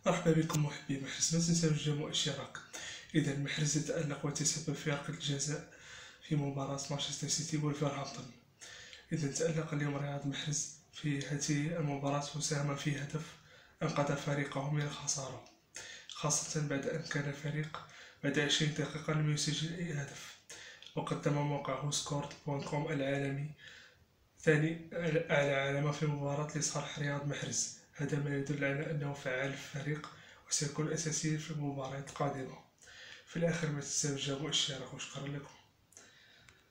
مرحبا بكم محبي محرز، ما تنساوش الجيم والاشتراك. إذا محرز يتألق ويتسبب في ركلة الجزاء في مباراة مانشستر سيتي وولفرهامبتون. إذا تألق اليوم رياض محرز في هذه المباراة وساهم في هدف أنقذ فريقه من الخسارة، خاصة بعد أن كان الفريق بعد 20 دقيقة لم يسجل أي هدف. وقدم موقعه سكورت.com العالمي ثاني أعلى علامة في المباراة لصالح رياض محرز. هذا ما يدل على أنه فعال في الفريق وسيكون أساسيا في المباريات القادمة. في الآخر ما تنساوش الاشتراك، وشكرا لكم.